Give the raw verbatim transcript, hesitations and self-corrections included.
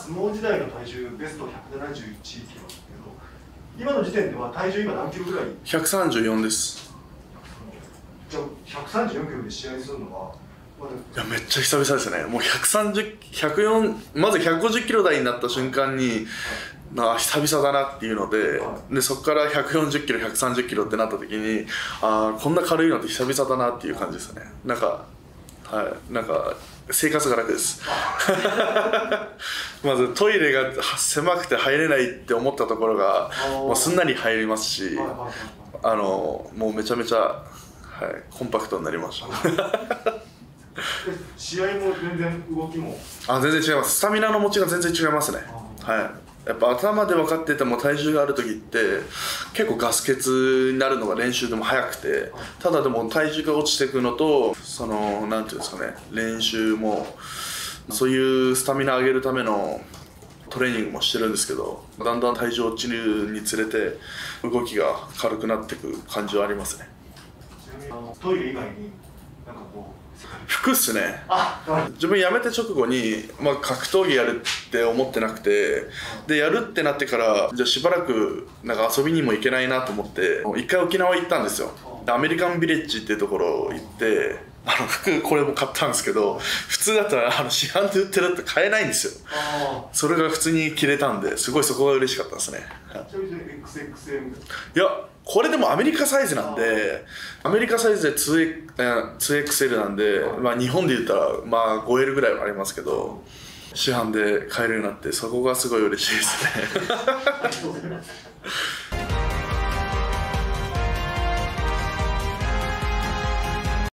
相撲時代の体重ベストひゃくななじゅういちキロだけど、今の時点では体重今何キロぐらい？ ひゃくさんじゅうよんです。 じゃあひゃくさんじゅうよんキロで試合するのは、 いやめっちゃ久々ですね。もうひゃくさんじゅう、ひゃくよん、まずひゃくごじゅっキロ台になった瞬間に、なあ久々だなっていうので、はい、でそこからひゃくよんじゅっキロ、ひゃくさんじゅっキロってなった時に、ああこんな軽いのって久々だなっていう感じですね。なんかはいなんか生活が楽ですまずトイレが狭くて入れないって思ったところがもうすんなり入りますし、あのもうめちゃめちゃ、はい、コンパクトになりました試合も全然動きもあ全然違います。スタミナの持ちが全然違いますね。はい、やっぱ頭で分かってても体重がある時って結構ガス欠になるのが練習でも早くて、ただでも体重が落ちていくのとそのなんていうんですかね、練習もそういうスタミナ上げるためのトレーニングもしてるんですけど、だんだん体重落ちるにつれて動きが軽くなっていく感じはありますね。 ちなみにあのトイレ以外になんかこう服っすね。自分辞めて直後に、まあ、格闘技やるって思ってなくて、でやるってなってからじゃあしばらくなんか遊びにも行けないなと思って一回沖縄行ったんですよ。アメリカンビレッジっていうところ行ってあの服これも買ったんですけど、普通だったらあの市販で売ってるって買えないんですよ。それが普通に着れたんですごいそこが嬉しかったですね。 エックスエックスエル みたいな。 いやこれでもアメリカサイズなんで、アメリカサイズで ツーエックスエル なんで、まあ、日本で言ったらまあ ファイブエル ぐらいはありますけど、市販で買えるようになってそこがすごい嬉しいですね